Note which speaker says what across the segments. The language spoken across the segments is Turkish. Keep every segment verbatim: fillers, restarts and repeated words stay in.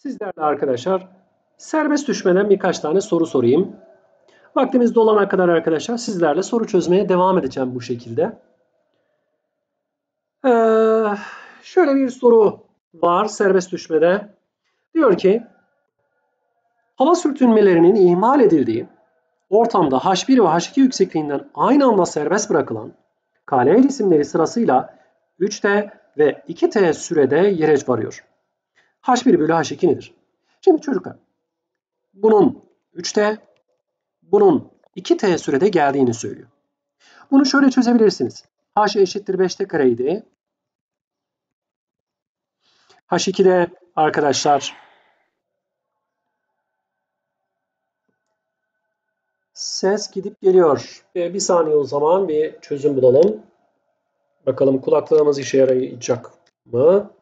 Speaker 1: Sizlerle arkadaşlar serbest düşmeden birkaç tane soru sorayım. Vaktimiz dolana kadar arkadaşlar sizlerle soru çözmeye devam edeceğim bu şekilde. Ee, şöyle bir soru var serbest düşmede. Diyor ki hava sürtünmelerinin ihmal edildiği ortamda H bir ve H iki yüksekliğinden aynı anda serbest bırakılan K L cisimleri sırasıyla üç T ve iki T sürede yere varıyor. H bir bölü H iki nedir? Şimdi çocuklar bunun üç T, bunun iki T sürede geldiğini söylüyor. Bunu şöyle çözebilirsiniz. H eşittir beş T kareydi. H iki'de arkadaşlar ses gidip geliyor. Bir saniye o zaman bir çözüm bulalım. Bakalım kulaklığımız işe yarayacak mı?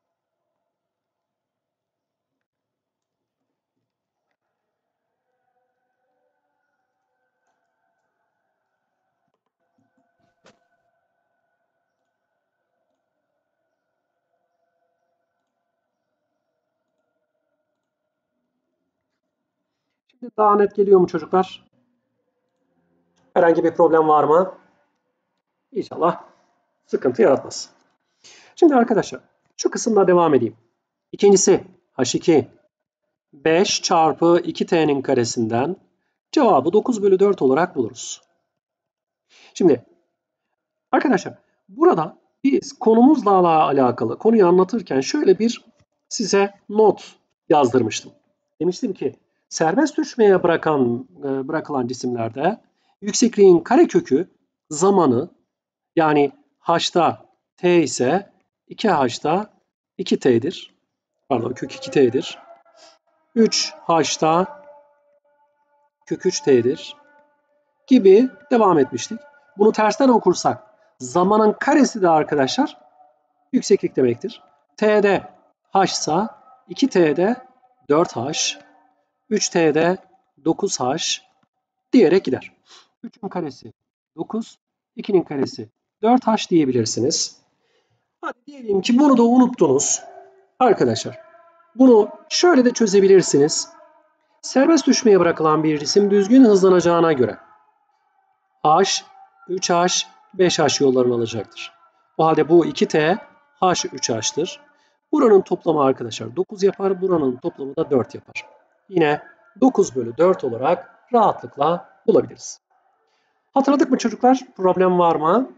Speaker 1: Şimdi daha net geliyor mu çocuklar? Herhangi bir problem var mı? İnşallah sıkıntı yaratmaz. Şimdi arkadaşlar şu kısımda devam edeyim. İkincisi H iki beş çarpı iki T'nin karesinden cevabı dokuz bölü dört olarak buluruz. Şimdi arkadaşlar burada biz konumuzla alakalı konuyu anlatırken şöyle bir size not yazdırmıştım. Demiştim ki serbest düşmeye bırakan, bırakılan cisimlerde yüksekliğin karekökü zamanı yani H'ta T ise iki H'ta iki T'dir. Pardon kök iki T'dir. üç H'ta kök üç T'dir gibi devam etmiştik. Bunu tersten okursak zamanın karesi de arkadaşlar yükseklik demektir. T'de H ise iki T'de dört H, üç T'de dokuz H diyerek gider. üçün karesi dokuz, ikinin karesi dört H diyebilirsiniz. Hadi diyelim ki bunu da unuttunuz. Arkadaşlar bunu şöyle de çözebilirsiniz. Serbest düşmeye bırakılan bir cisim düzgün hızlanacağına göre H, üç H, beş H yollarını alacaktır. O halde bu iki T, H üç H'tır. Buranın toplamı arkadaşlar dokuz yapar. Buranın toplamı da dört yapar. Yine dokuz bölü dört olarak rahatlıkla bulabiliriz. Hatırladık mı çocuklar? Problem var mı?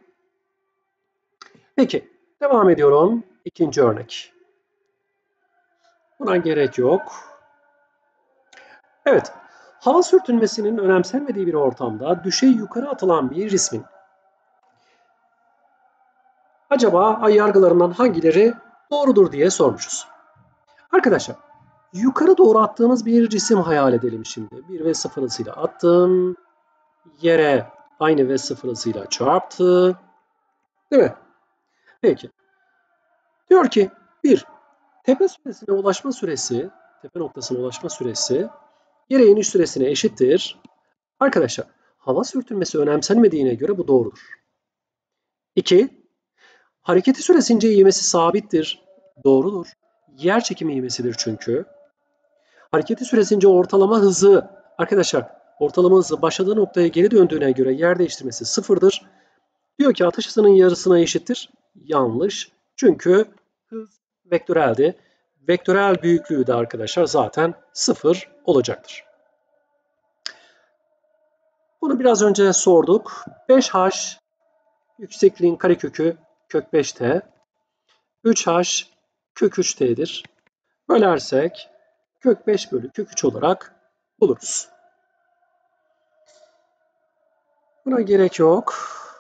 Speaker 1: Peki. Devam ediyorum. İkinci örnek. Buna gerek yok. Evet. Hava sürtünmesinin önemsenmediği bir ortamda düşey yukarı atılan bir cismin acaba ay yargılarından hangileri doğrudur diye sormuşuz. Arkadaşlar yukarı doğru attığımız bir cisim hayal edelim şimdi. bir ve sıfır hızıyla attım. Yere aynı ve sıfır hızıyla çarptı. Değil mi? Peki. Diyor ki bir tepe süresine ulaşma süresi, tepe noktasına ulaşma süresi yere iniş süresine eşittir. Arkadaşlar hava sürtünmesi önemsenmediğine göre bu doğrudur. iki hareketi süresince ivmesi sabittir. Doğrudur. Yer çekimi ivmesidir çünkü. Hareketi süresince ortalama hızı, arkadaşlar ortalama hızı başladığı noktaya geri döndüğüne göre yer değiştirmesi sıfırdır. Diyor ki atış hızının yarısına eşittir. Yanlış. Çünkü hız vektöreldi. Vektörel büyüklüğü de arkadaşlar zaten sıfır olacaktır. Bunu biraz önce sorduk. beş H yüksekliğin karekökü kök beş T. üç H kök üç T'dir. Bölersek kök beş bölü kök üç olarak buluruz. Buna gerek yok.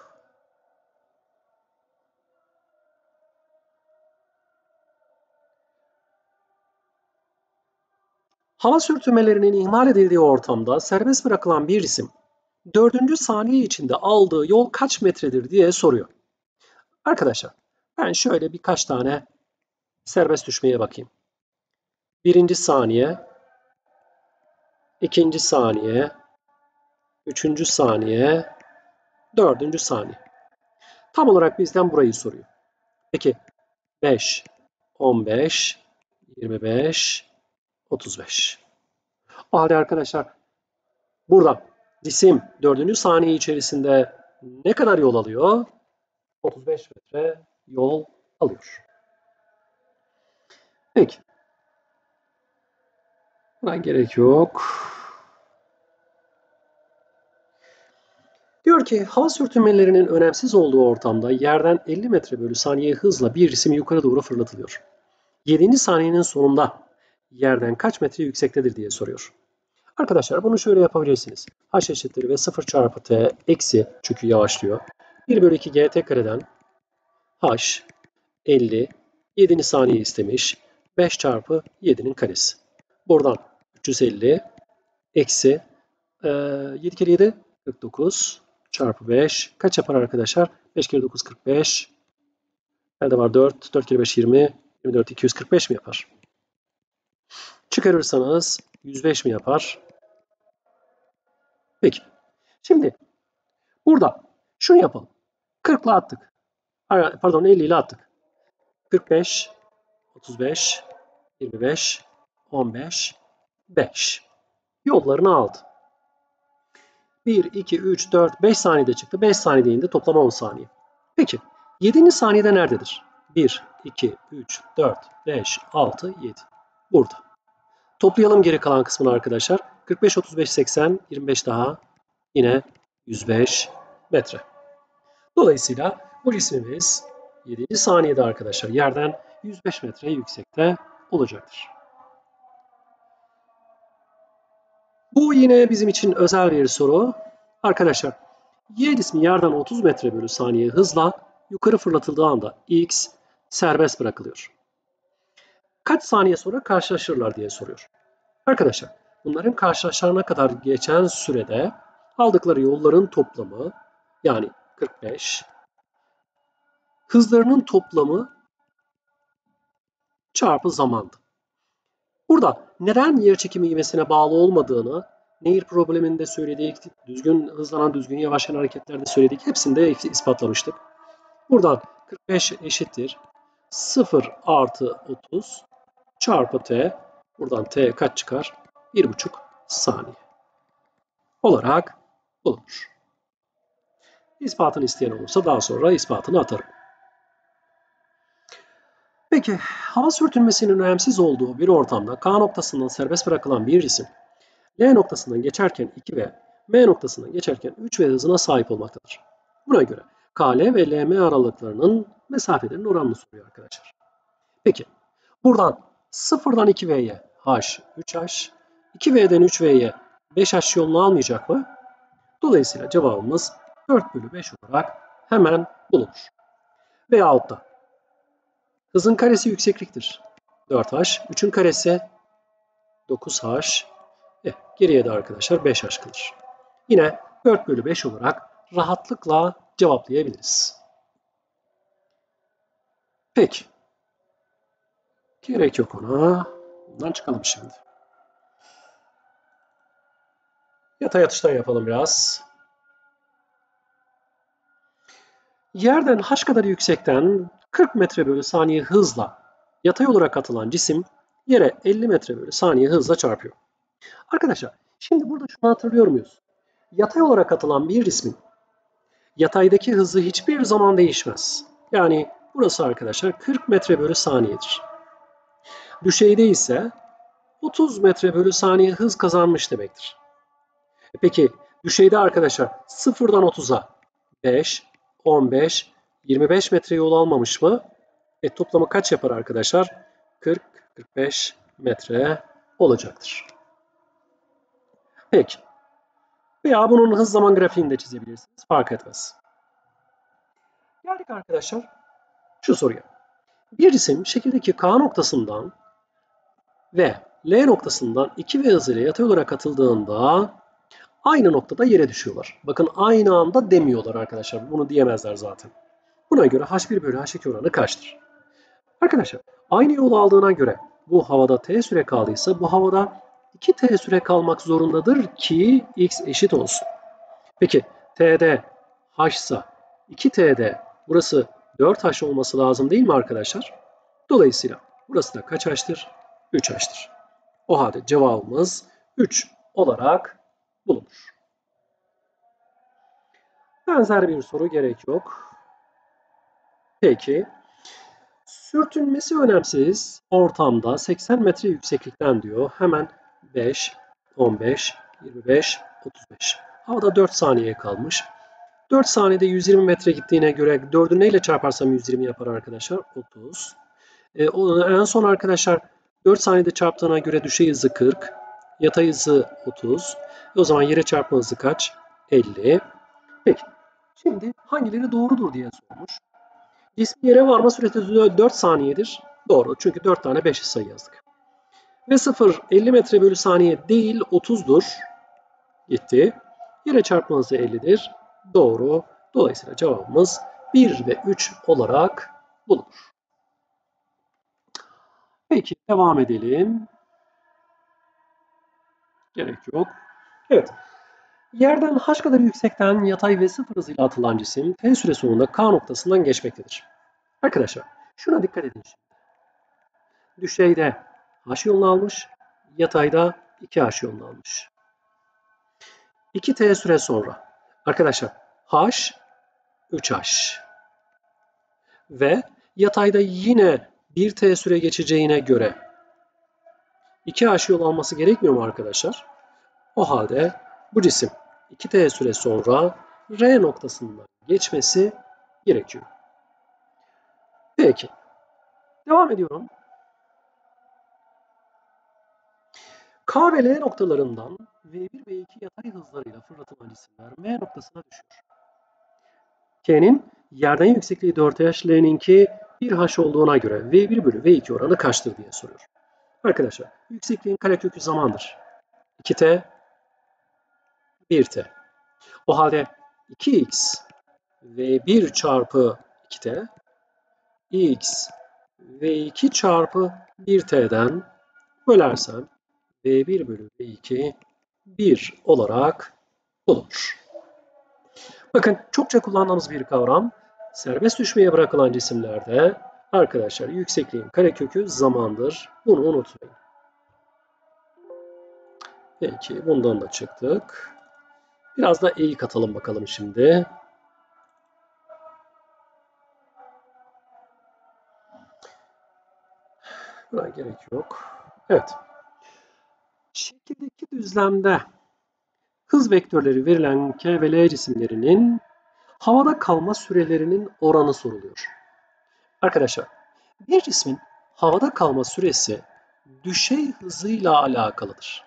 Speaker 1: Hava sürtünmelerinin ihmal edildiği ortamda serbest bırakılan bir cisim dördüncü saniye içinde aldığı yol kaç metredir diye soruyor. Arkadaşlar ben şöyle birkaç tane serbest düşmeye bakayım. Birinci saniye, ikinci saniye, üçüncü saniye, dördüncü saniye. Tam olarak bizden burayı soruyor. Peki beş, on beş, yirmi beş, otuz beş. O halde arkadaşlar burada cisim dördüncü saniye içerisinde ne kadar yol alıyor? otuz beş metre yol alıyor. Peki. Buna gerek yok. Diyor ki hava sürtünmelerinin önemsiz olduğu ortamda yerden elli metre bölü saniye hızla bir cisim yukarı doğru fırlatılıyor. yedinci saniyenin sonunda yerden kaç metre yüksektedir diye soruyor. Arkadaşlar bunu şöyle yapabilirsiniz. H eşittir ve sıfır çarpı t eksi, çünkü yavaşlıyor. bir bölü iki gt kareden h elli, yedinci saniye istemiş. beş çarpı yedinin karesi. Buradan üç yüz elli eksi e, yedi kere yedi kırk dokuz çarpı beş kaç yapar arkadaşlar? beş kere dokuz kırk beş. Elde var dört. dört kere beş yirmi. yirmi dört iki yüz kırk beş mi yapar? Çıkarırsanız yüz beş mi yapar? Peki. Şimdi burada şunu yapalım. kırk ile attık. Pardon elli ile attık. kırk beş, otuz beş, yirmi beş, on beş, beş. Yollarını aldı. bir, iki, üç, dört, beş saniyede çıktı. beş saniyede indi. Toplam on saniye. Peki. yedinci saniyede nerededir? bir, iki, üç, dört, beş, altı, yedi. Burada. Toplayalım geri kalan kısmını arkadaşlar. kırk beş, otuz beş, seksen, yirmi beş daha. Yine yüz beş metre. Dolayısıyla bu cismimiz yedinci saniyede arkadaşlar yerden yüz beş metre yüksekte olacaktır. Bu yine bizim için özel bir soru. Arkadaşlar Y cismi yerden otuz metre bölü saniye hızla yukarı fırlatıldığı anda X serbest bırakılıyor. Kaç saniye sonra karşılaşırlar diye soruyor. Arkadaşlar bunların karşılaşana kadar geçen sürede aldıkları yolların toplamı, yani kırk beş, hızlarının toplamı çarpı zamandı. Burada neden yerçekimi ivmesine bağlı olmadığını Nehir probleminde söyledik, düzgün hızlanan, düzgün yavaşlayan hareketlerde söyledik. Hepsini de ispatlamıştık. Buradan kırk beş eşittir sıfır artı otuz çarpı t. Buradan t kaç çıkar? bir buçuk saniye olarak bulunur. İspatını isteyen olursa daha sonra ispatını atarım. Peki hava sürtünmesinin önemsiz olduğu bir ortamda K noktasından serbest bırakılan bir cisim L noktasından geçerken iki V, M noktasından geçerken üç V hızına sahip olmaktadır. Buna göre K L ve L M aralıklarının mesafelerin oranını soruyor arkadaşlar. Peki buradan sıfırdan iki V'ye H üç H, iki V'den üç V'ye beş H yolunu almayacak mı? Dolayısıyla cevabımız dört bölü beş olarak hemen bulunur. Veyahut da hızın karesi yüksekliktir. dört H, üçün karesi dokuz H, e, geriye de arkadaşlar beş H kalır. Yine dört bölü beş olarak rahatlıkla cevaplayabiliriz. Peki. Gerek yok ona. Bundan çıkalım şimdi. Yatay atıştan yapalım biraz. Yerden H kadar yüksekten kırk metre bölü saniye hızla yatay olarak atılan cisim yere elli metre bölü saniye hızla çarpıyor. Arkadaşlar şimdi burada şunu hatırlıyor muyuz? Yatay olarak atılan bir cismin yataydaki hızı hiçbir zaman değişmez. Yani burası arkadaşlar kırk metre bölü saniyedir. Düşeyde ise otuz metre bölü saniye hız kazanmış demektir. Peki düşeyde arkadaşlar sıfırdan otuza beş, on beş, yirmi beş metre yol almamış mı? E, toplamı kaç yapar arkadaşlar? kırk kırk beş metre olacaktır. Peki. Veya bunun hız zaman grafiğini de çizebilirsiniz. Fark etmez. Geldik arkadaşlar şu soruya. Bir cisim şekildeki K noktasından ve L noktasından iki V hızıyla yatay olarak atıldığında aynı noktada yere düşüyorlar. Bakın aynı anda demiyorlar arkadaşlar. Bunu diyemezler zaten. Buna göre H bir bölü H iki oranı kaçtır? Arkadaşlar aynı yolu aldığına göre bu havada T süre kaldıysa bu havada iki T süre kalmak zorundadır ki X eşit olsun. Peki T'de H ise iki T'de burası dört H olması lazım değil mi arkadaşlar? Dolayısıyla burası da kaç H'tır? üç H'tır. O halde cevabımız üç olarak bulunur. Benzer bir soru gerek yok. Peki. Sürtünmesi önemsiz ortamda seksen metre yükseklikten diyor. Hemen beş, on beş, yirmi beş, otuz beş. Havada dört saniye kalmış. dört saniyede yüz yirmi metre gittiğine göre dördü neyle çarparsam yüz yirmi yapar arkadaşlar? otuz. E, en son arkadaşlar dört saniyede çarptığına göre düşey hızı kırk. Yatay hızı otuz. E, o zaman yere çarpma hızı kaç? elli. Peki. Şimdi hangileri doğrudur diye sormuş. Cismin yere varma süresi dört saniyedir. Doğru. Çünkü dört tane beş sayı yazdık. Ve sıfır elli metre bölü saniye değil otuzdur. Gitti. Yere çarpma hızı ellidir. Doğru. Dolayısıyla cevabımız bir ve üç olarak bulunur. Peki devam edelim. Gerek yok. Evet. Yerden h kadar yüksekten yatay ve sıfır hızıyla atılan cisim t süre sonunda k noktasından geçmektedir. Arkadaşlar şuna dikkat edin şimdi. Düşeyde h yolunu almış, yatayda iki h yolunu almış. iki t süre sonra arkadaşlar h üç h ve yatayda yine bir t süre geçeceğine göre iki h yol alması gerekmiyor mu arkadaşlar? O halde bu cisim iki t süre sonra R noktasından geçmesi gerekiyor. Peki. Devam ediyorum. K ve L noktalarından V bir ve V iki yatay hızlarıyla fırlatılan cisimler M noktasına düşür. K'nin yerden yüksekliği dört h, L'ninki bir h olduğuna göre V bir bölü V iki oranı kaçtır diye soruyor. Arkadaşlar yüksekliğin karekökü zamandır. iki t, bir t. O halde iki x V bir çarpı iki t, x V iki çarpı bir t'den bölersem V bir bölü V iki bir olarak bulunur. Bakın çokça kullandığımız bir kavram. Serbest düşmeye bırakılan cisimlerde arkadaşlar yüksekliğin karekökü zamandır. Bunu unutmayın. Peki bundan da çıktık. Biraz da eğik atalım bakalım şimdi. Buna gerek yok. Evet. Şekildeki düzlemde hız vektörleri verilen K ve L cisimlerinin havada kalma sürelerinin oranı soruluyor. Arkadaşlar bir cismin havada kalma süresi düşey hızıyla alakalıdır.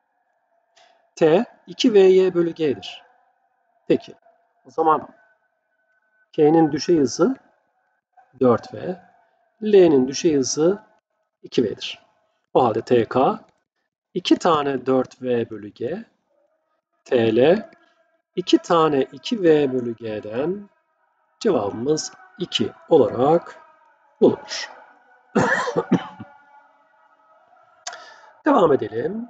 Speaker 1: T iki V Y bölü G'dir. Peki o zaman K'nin düşey hızı dört V, L'nin düşey hızı iki V'dir. O halde T K iki tane dört V bölü G, T L iki tane iki V bölü G'den cevabımız iki olarak bulunur. Devam edelim.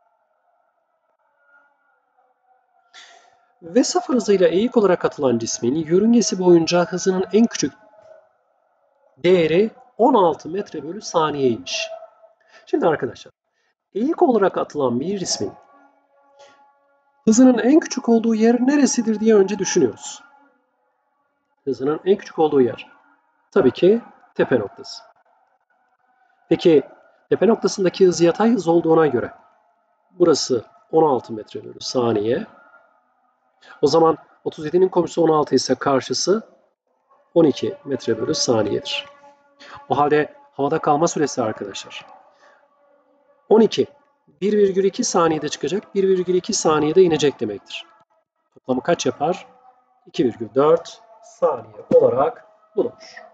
Speaker 1: V sıfır hızıyla eğik olarak atılan cismin yörüngesi boyunca hızının en küçük değeri on altı metre bölü saniyeymiş. Şimdi arkadaşlar eğik olarak atılan bir cismin hızının en küçük olduğu yer neresidir diye önce düşünüyoruz. Hızının en küçük olduğu yer tabii ki tepe noktası. Peki tepe noktasındaki hız yatay hız olduğuna göre burası on altı metre bölü saniye. O zaman otuz yedinin komşusu on altı ise karşısı on iki metre bölü saniyedir. O halde havada kalma süresi arkadaşlar on iki, bir virgül iki saniyede çıkacak, bir virgül iki saniyede inecek demektir. Toplamı kaç yapar? iki virgül dört saniye olarak bulunur.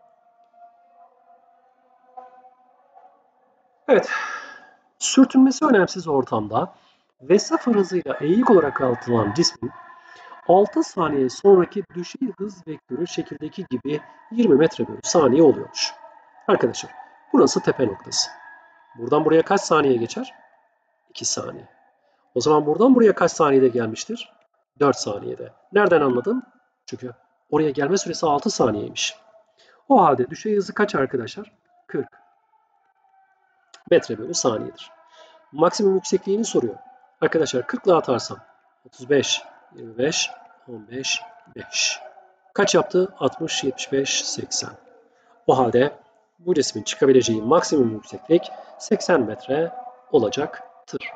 Speaker 1: Evet, sürtünmesi önemsiz ortamda V sıfır hızıyla eğik olarak atılan cismin altı saniye sonraki düşey hız vektörü şekildeki gibi yirmi metre bölü saniye oluyormuş. Arkadaşlar burası tepe noktası. Buradan buraya kaç saniye geçer? iki saniye. O zaman buradan buraya kaç saniyede gelmiştir? dört saniyede. Nereden anladım? Çünkü oraya gelme süresi altı saniyeymiş. O halde düşey hızı kaç arkadaşlar? kırk metre bölü saniyedir. maksimum yüksekliğini soruyor. Arkadaşlar kırk ile atarsam otuz beş, yirmi beş, on beş, beş. Kaç yaptı? altmış, yetmiş beş, seksen. O halde bu cismin çıkabileceği maksimum yükseklik seksen metre olacaktır.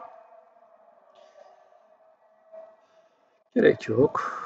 Speaker 1: Gerek yok.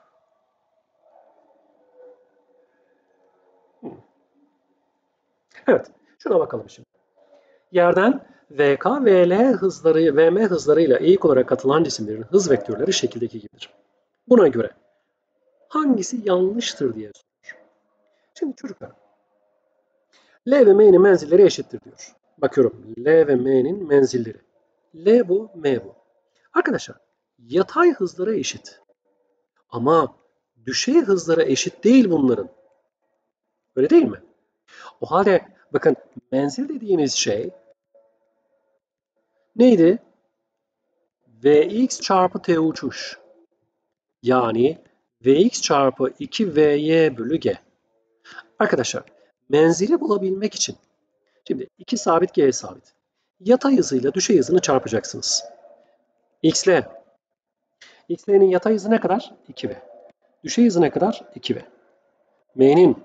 Speaker 1: Evet, şuna bakalım şimdi. Yerden V K, V L hızları, V M hızlarıyla eğik olarak atılan cisimlerin hız vektörleri şekildeki gibidir. Buna göre hangisi yanlıştır diye sormuş. Şimdi çocuklar, L ve M'nin menzilleri eşittir diyor. Bakıyorum, L ve M'nin menzilleri. L bu, M bu. Arkadaşlar, yatay hızlara eşit. Ama düşey hızlara eşit değil bunların. Öyle değil mi? O halde bakın menzil dediğimiz şey neydi? Vx çarpı t uçuş. Yani Vx çarpı iki Vy bölü G. Arkadaşlar menzili bulabilmek için şimdi iki sabit G sabit. Yatay hızıyla düşey hızını çarpacaksınız. Xl. Xl'nin yatay hızı ne kadar? iki V. Düşey hızı ne kadar? iki V. M'nin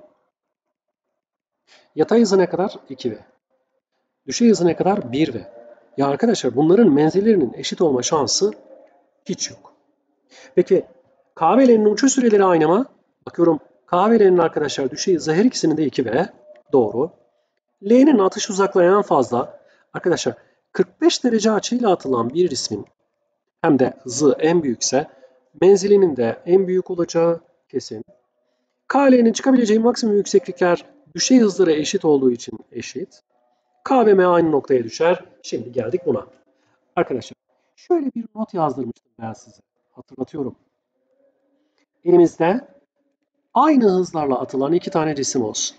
Speaker 1: yatay hızı ne kadar? iki V. Düşey hızı ne kadar? bir V. Ya arkadaşlar bunların menzillerinin eşit olma şansı hiç yok. Peki K ve L'nin uçuş süreleri aynı mı? Bakıyorum K ve L'nin arkadaşlar düşey hızı her ikisinin de iki V. Doğru. L'nin atış uzaklığı en fazla. Arkadaşlar kırk beş derece açıyla atılan bir cismin hem de hızı en büyükse menzilinin de en büyük olacağı kesin. K, L'nin çıkabileceği maksimum yükseklikler düşey hızlara eşit olduğu için eşit. K ve M aynı noktaya düşer. Şimdi geldik buna. Arkadaşlar şöyle bir not yazdırmıştım ben size. Hatırlatıyorum. Elimizde aynı hızlarla atılan iki tane cisim olsun.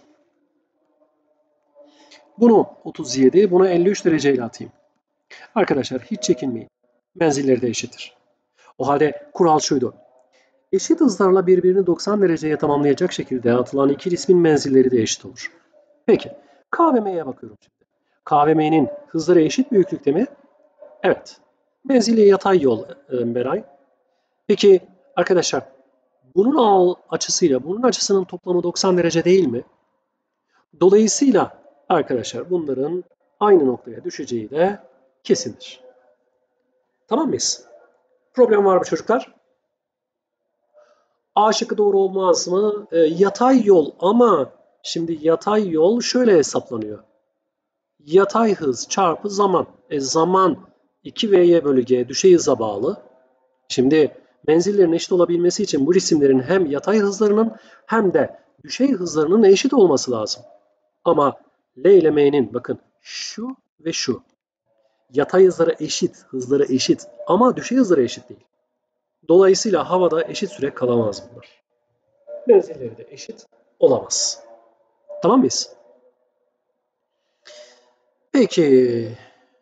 Speaker 1: Bunu otuz yedi, bunu elli üç dereceyle atayım. Arkadaşlar hiç çekinmeyin. Menzilleri de eşittir. O halde kural şuydu. Eşit hızlarla birbirini doksan dereceye tamamlayacak şekilde atılan iki cismin menzilleri de eşit olur. Peki. K ve M'ye bakıyorum şimdi. K ve M'nin hızları eşit büyüklükte mi? Evet. Menzili yatay yol Beray. Peki arkadaşlar bunun al açısıyla bunun açısının toplamı doksan derece değil mi? Dolayısıyla arkadaşlar bunların aynı noktaya düşeceği de kesindir. Tamam mıyız? Problem var mı çocuklar? A şıkkı doğru olmaz mı? E, yatay yol ama şimdi yatay yol şöyle hesaplanıyor. Yatay hız çarpı zaman. E, zaman iki V'ye bölü G düşey hıza bağlı. Şimdi menzillerin eşit olabilmesi için bu cisimlerin hem yatay hızlarının hem de düşey hızlarının eşit olması lazım. Ama L ile M'nin bakın şu ve şu. Yatay hızlara eşit, hızlara eşit ama düşey hızlara eşit değil. Dolayısıyla havada eşit süre kalamaz bunlar. Menzilleri de eşit olamaz. Tamam mıyız? Peki.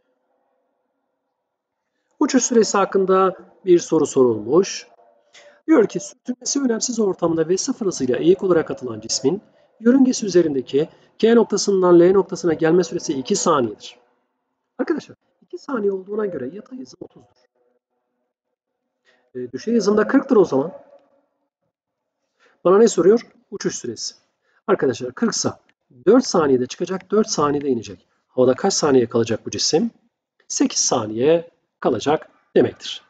Speaker 1: Uçuş süresi hakkında bir soru sorulmuş. Diyor ki sürtünmesi önemsiz ortamda ve sıfır hızıyla eğik olarak atılan cismin yörüngesi üzerindeki K noktasından L noktasına gelme süresi iki saniyedir. Arkadaşlar iki saniye olduğuna göre yatay hızım otuzdur. E, düşey hızım da kırktır o zaman. Bana ne soruyor? Uçuş süresi. Arkadaşlar kırk ise dört saniyede çıkacak, dört saniyede inecek. Havada kaç saniye kalacak bu cisim? sekiz saniye kalacak demektir.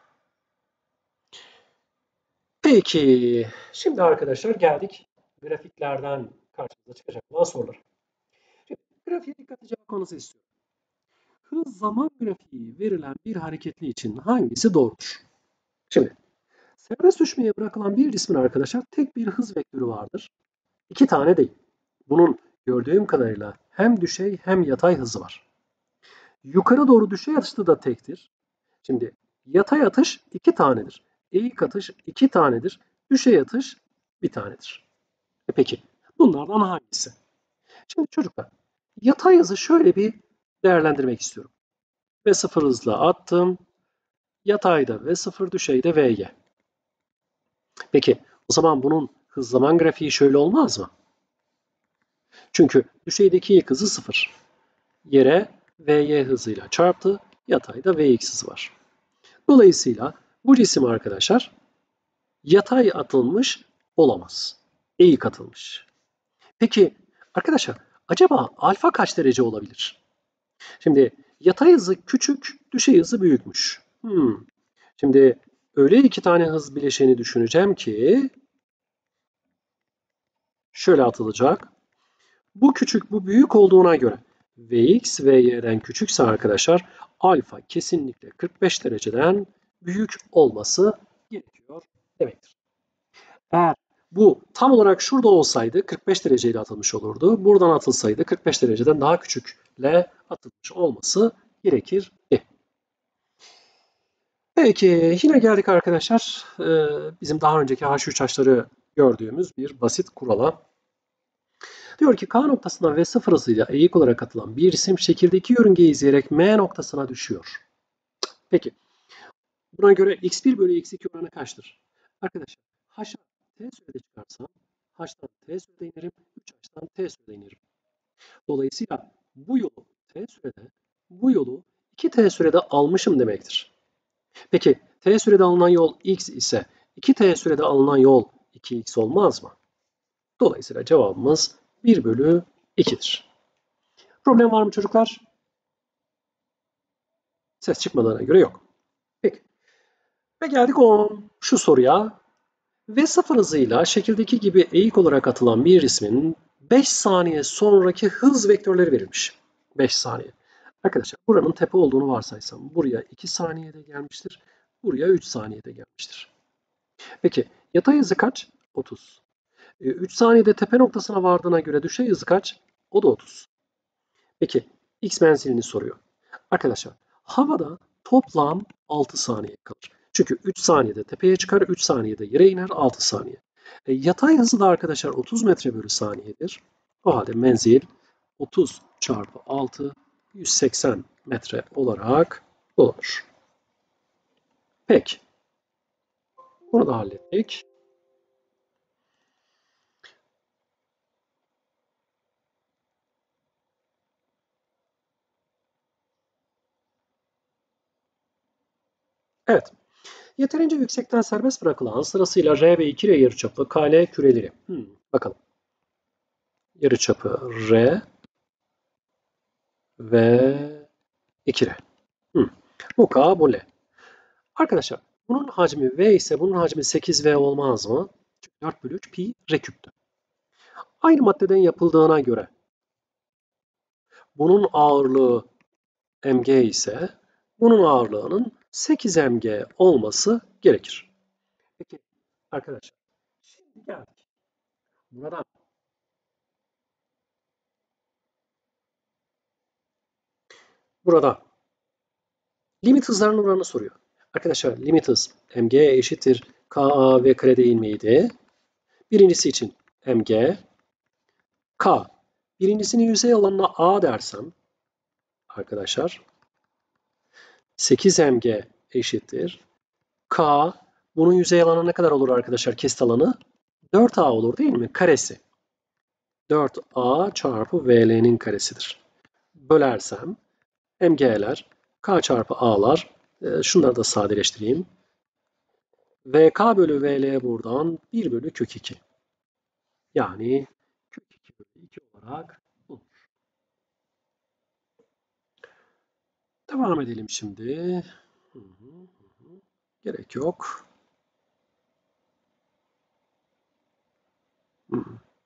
Speaker 1: Peki, şimdi arkadaşlar geldik grafiklerden karşımıza çıkacak olan sorular. Şimdi, grafiğe dikkat edeceğinizi istiyorum. Hız zaman grafiği verilen bir hareketli için hangisi doğrudur? Şimdi, serbest düşmeye bırakılan bir cismin arkadaşlar tek bir hız vektörü vardır. İki tane değil. Bunun gördüğüm kadarıyla hem düşey hem yatay hızı var. Yukarı doğru düşey atışta da tektir. Şimdi yatay atış iki tanedir. Eğik atış iki tanedir. Düşey atış bir tanedir. E peki bunlardan hangisi? Şimdi çocuklar yatay hızı şöyle bir değerlendirmek istiyorum. V sıfır hızla attım. Yatayda V sıfır, düşeyde Vy. Peki o zaman bunun hız zaman grafiği şöyle olmaz mı? Çünkü düşeydeki ilk hızı sıfır. Yere Vy hızıyla çarptı. Yatayda Vx hızı var. Dolayısıyla bu cisim arkadaşlar yatay atılmış olamaz. Eğik atılmış. Peki arkadaşlar acaba alfa kaç derece olabilir? Şimdi yatay hızı küçük, düşey hızı büyükmüş. Hmm. Şimdi öyle iki tane hız bileşeni düşüneceğim ki şöyle atılacak. Bu küçük, bu büyük olduğuna göre Vx, Vy'den küçükse arkadaşlar alfa kesinlikle kırk beş dereceden büyük olması gerekiyor demektir. Eğer bu tam olarak şurada olsaydı kırk beş dereceyle atılmış olurdu. Buradan atılsaydı kırk beş dereceden daha küçükle atılmış olması gerekir. Peki yine geldik arkadaşlar bizim daha önceki H üç H'ları gördüğümüz bir basit kurala. Diyor ki K noktasından V sıfır hızıyla eğik olarak atılan bir cisim şekildeki yörüngeyi izleyerek M noktasına düşüyor. Peki buna göre x bir bölü x iki oranı kaçtır? Arkadaşlar H'a t sürede çıkarsam H'tan t sürede inerim, üç H'tan t sürede inerim. Dolayısıyla bu yolu t sürede, bu yolu iki t sürede almışım demektir. Peki t sürede alınan yol x ise iki t sürede alınan yol iki x olmaz mı? Dolayısıyla cevabımız bir bölü iki'dir. Problem var mı çocuklar? Ses çıkmadığına göre yok. Peki. Ve geldik o şu soruya. V sıfır hızıyla şekildeki gibi eğik olarak atılan bir cismin beş saniye sonraki hız vektörleri verilmiş. beş saniye. Arkadaşlar buranın tepe olduğunu varsaysam buraya iki saniyede gelmiştir. Buraya üç saniyede gelmiştir. Peki yatay hızı kaç? otuz. üç saniyede tepe noktasına vardığına göre düşey hızı kaç? O da otuz. Peki x menzilini soruyor. Arkadaşlar havada toplam altı saniye kalır. Çünkü üç saniyede tepeye çıkar, üç saniyede yere iner, altı saniye. E, yatay hızı da arkadaşlar otuz metre bölü saniyedir. O halde menzil otuz çarpı altı, yüz seksen metre olarak bulunur. Peki. Bunu da hallettik. Evet. Yeterince yüksekten serbest bırakılan sırasıyla R ve iki R yarıçapı K L küreleri. Hmm, bakalım. Yarıçapı R ve iki R. Hmm. Bu K, bu L. Arkadaşlar bunun hacmi V ise bunun hacmi sekiz V olmaz mı? Çünkü dört bölü üç pi R küptü. Aynı maddeden yapıldığına göre bunun ağırlığı mg ise bunun ağırlığının sekiz mg olması gerekir. Peki arkadaşlar şimdi geldik. Buradan burada limit hızlarının oranını soruyor. Arkadaşlar limit hız mg eşittir ka v kare değil miydi? Birincisi için mg k. Birincisinin yüzey alanına a dersem arkadaşlar sekiz mg eşittir k. Bunun yüzey alanı ne kadar olur arkadaşlar? Kesit alanı dört a olur değil mi? Karesi. dört a çarpı vl'nin karesidir. Bölersem mg'ler k çarpı a'lar e, şunları da sadeleştireyim. Vk bölü vl buradan bir bölü kök iki. Yani kök iki bölü iki olarak bulunur. Devam edelim şimdi. Hı hı, hı. Gerek yok. Hı.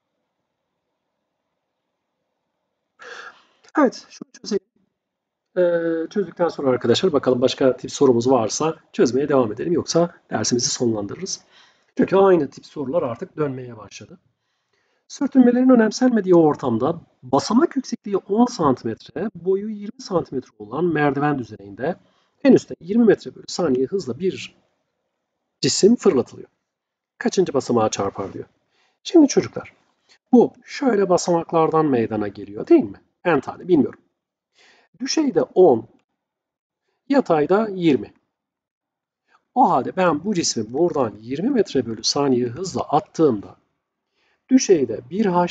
Speaker 1: Evet, şunu çözelim. Ee, çözdükten sonra arkadaşlar bakalım başka tip sorumuz varsa çözmeye devam edelim. Yoksa dersimizi sonlandırırız. Çünkü aynı tip sorular artık dönmeye başladı. Sürtünmelerin önemsenmediği ortamda basamak yüksekliği on santimetre, boyu yirmi santimetre olan merdiven düzeyinde en üstte yirmi metre bölü saniye hızla bir cisim fırlatılıyor. Kaçıncı basamağa çarpar diyor. Şimdi çocuklar bu şöyle basamaklardan meydana geliyor değil mi? En tane bilmiyorum. Düşeyde on, yatayda yirmi. O halde ben bu cismi buradan yirmi metre bölü saniye hızla attığımda düşeyde bir h,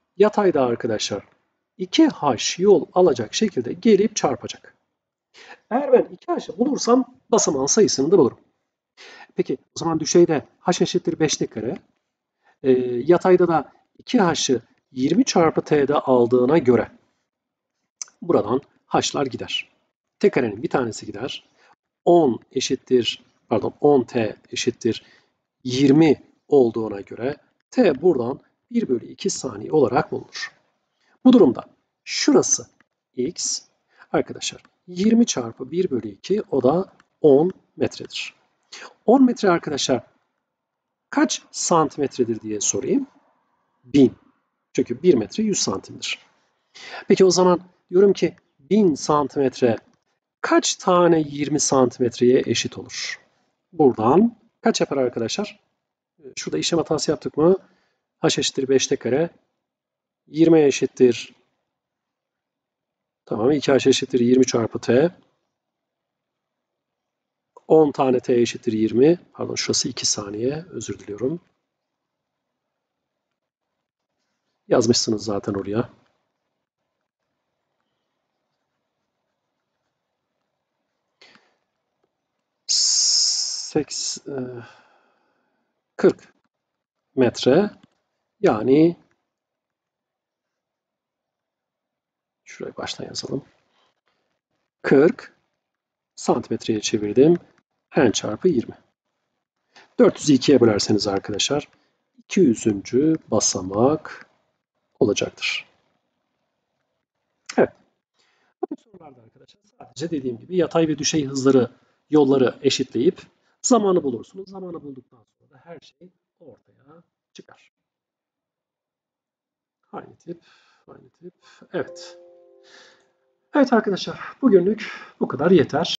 Speaker 1: yatayda arkadaşlar iki h yol alacak şekilde gelip çarpacak. Eğer ben iki h'ı bulursam basamağın sayısını da bulurum. Peki o zaman düşeyde h eşittir beşte kare. E, yatayda da iki h'ı yirmi çarpı t'de aldığına göre buradan h'lar gider. T karenin bir tanesi gider. on eşittir, pardon on t eşittir yirmi olduğuna göre t buradan bir bölü iki saniye olarak bulunur. Bu durumda şurası x arkadaşlar yirmi çarpı bir bölü iki o da on metredir. on metre arkadaşlar kaç santimetredir diye sorayım. bin. Çünkü bir metre yüz santimdir. Peki o zaman diyorum ki bin santimetre kaç tane yirmi santimetreye eşit olur? Buradan kaç yapar arkadaşlar? Şurada işlem hatası yaptık mı? H eşittir beşte kare. yirmi eşittir. Tamam. iki h eşittir yirmi çarpı t. on tane t eşittir yirmi. Pardon şurası iki saniye. Özür diliyorum. Yazmışsınız zaten oraya. Seks, kırk metre yani şurayı baştan yazalım. kırk santimetreye çevirdim. N çarpı yirmi. dört yüzü ikiye bölerseniz arkadaşlar iki yüzüncü basamak olacaktır. Evet. Bu sorularda arkadaşlar sadece dediğim gibi yatay ve düşey hızları, yolları eşitleyip zamanı bulursunuz. Zamanı bulduktan sonra da her şey ortaya çıkar. Aynı tip, aynı tip. Evet. Evet arkadaşlar, bugünlük bu kadar yeter.